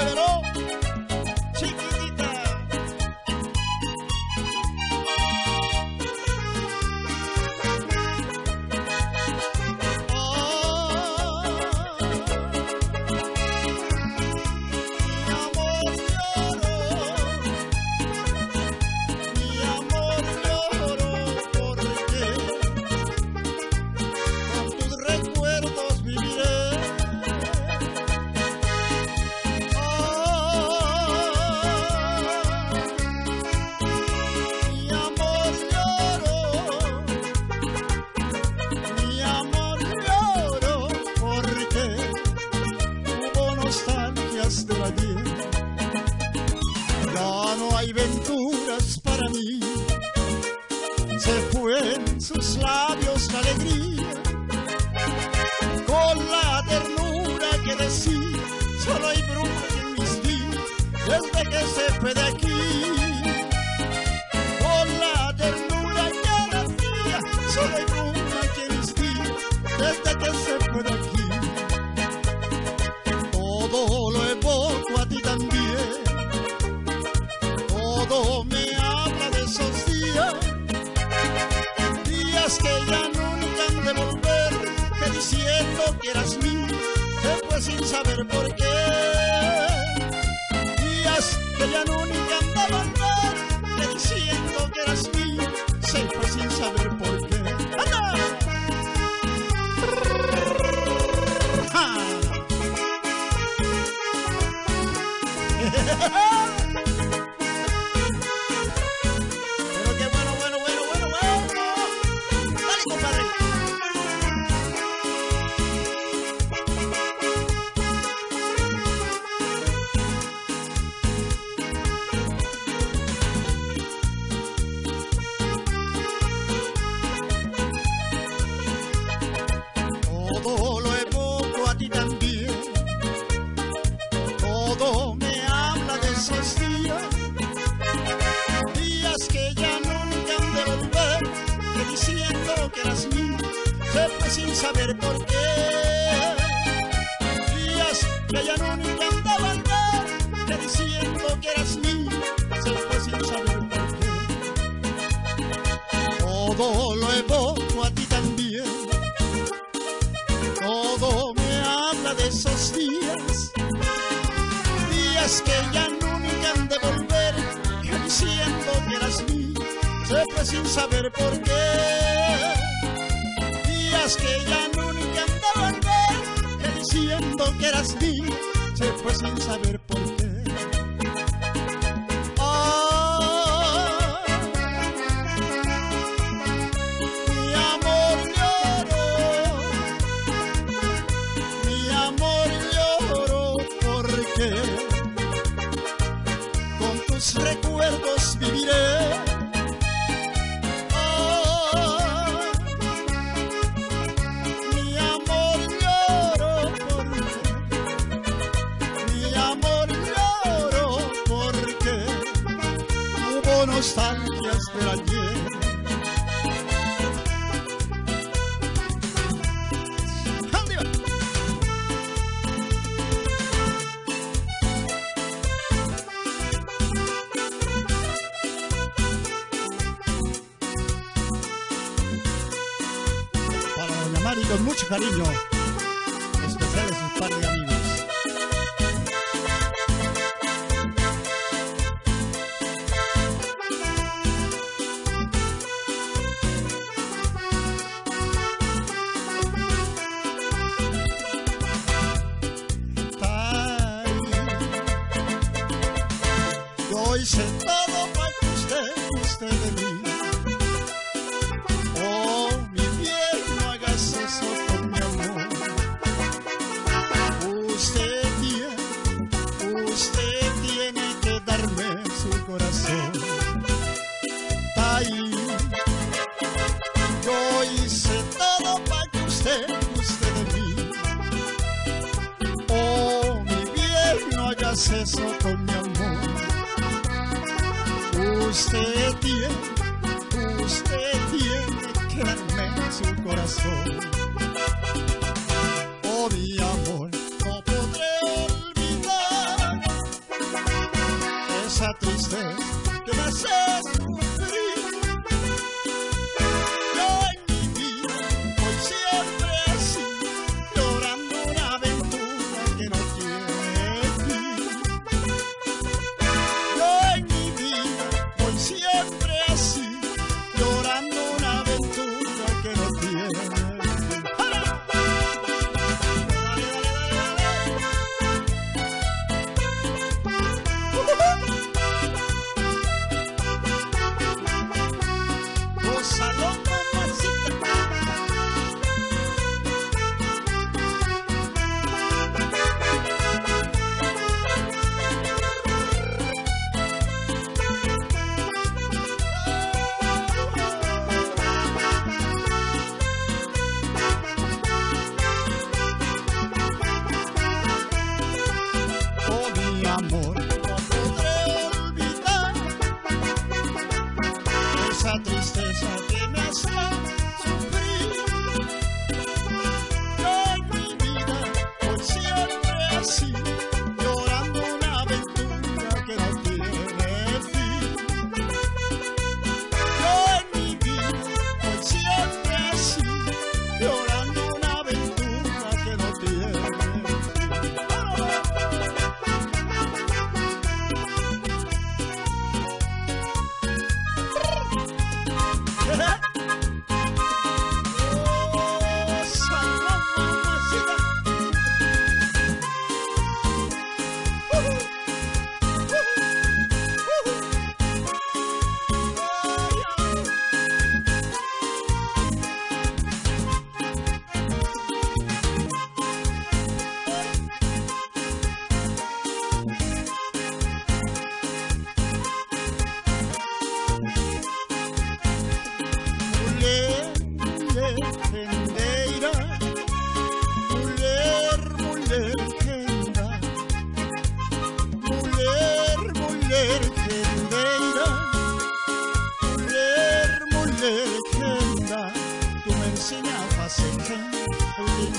muévelo, chiquitita. Ya no hay venturas para mí, se fue en sus labios la alegría, con la ternura que decía, solo hay bruma en mis días, desde que se fue de aquí. Con la ternura que decía, solo hay bruma en mis días, desde que se fue de aquí. Todo lo evoco a ti también, todo me habla de esos días, días que ya nunca han de volver, que diciendo que eras mío, se fue sin saber por qué. Días que ya nunca han de volver, que diciendo que eras mío, se fue sin saber por qué. ¡Anda! ¡Ja! Pero qué bueno. Dale, compadre. Todo lo evoco a ti también, todo me habla de esos días, días que ya nunca han de volver, que diciendo que eras mío, se fue sin saber por qué. Días que ya nunca han de volver, que diciendo que eras mío, se fue sin saber por qué. Todo lo evoco a ti también, todo me habla de esos días, días que ya nunca han de volver, que diciendo que eras mío, se fue sin saber por qué. Días que ya nunca han de volver, que diciendo que eras mío, se fue sin saber por qué. Con tus recuerdos viviré. Mi amor lloro porque hubo nostalgias del ayer. Y con mucho cariño, especiales un par de amigos. Yo hice todo para que usted guste de mí. Yo hice todo para que usted guste de mí. Oh, mi bien, no hagas eso con mi amor. Usted tiene que darme su corazón. Oh, mi amor, no podré olvidar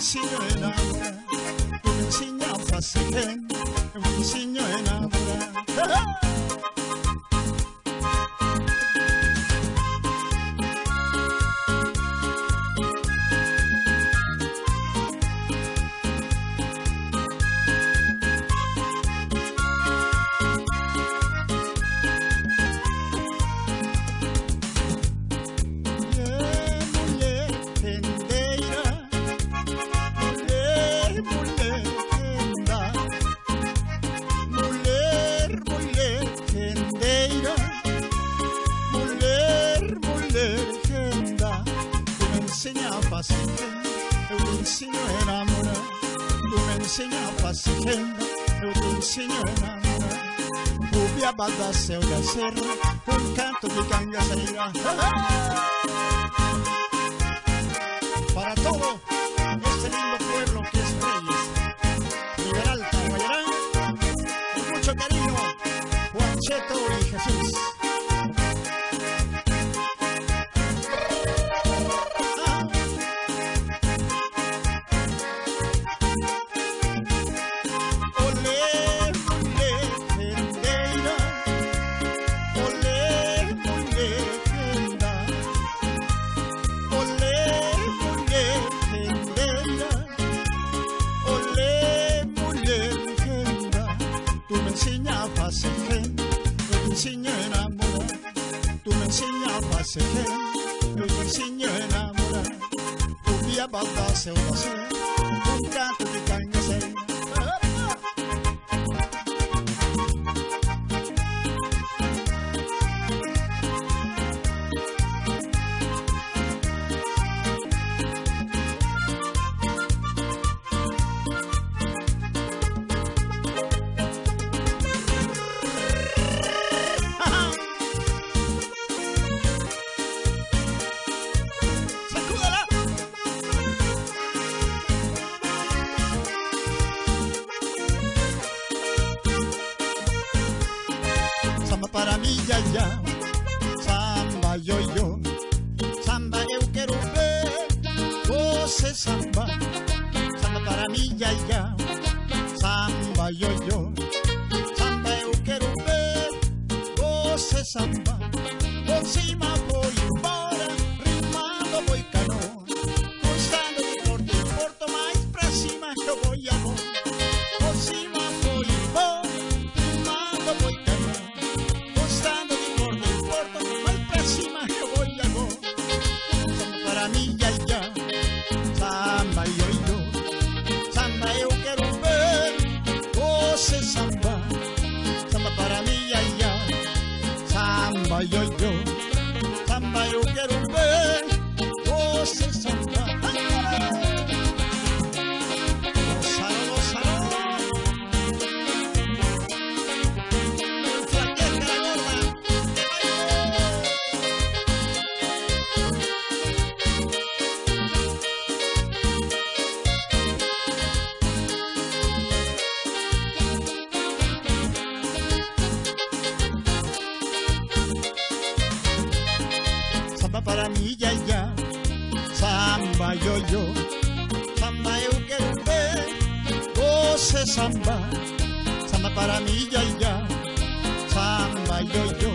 ensino a enamorar, tu me ensino a fazer, eu te ensino a enamorar. Eu te ensino a enamorar, tu me ensina a fazer, eu te ensino a enamorar. O biaba da céu da serra, canto de cangaceira. Para todo este lindo pueblo que es Reyes, Riberalta, Guayarán, con mucho cariño, Juan Cheto y Jesús. Eu te ensino a enamorar, tu me ensina a fazer, eu te ensino a enamorar. O dia balda seu da serra, canto de cangaceira. Para mí ya ya, samba yo, samba eu quero ver você samba, samba para mí ya ya, samba yo, samba eu quero ver você samba, por cima voy embora, rimando voy canoa, gostando de porto mais pra cima que eu vou agora, por cima voy embora, rimando voy canoa. Para mí ya ya, samba yo, samba eu quero ver você samba, samba para mí ya ya, samba yo, samba eu quero ver você samba. Para mí ya ya, samba yo, samba eu quero ver você samba, samba para mí ya ya, samba yo.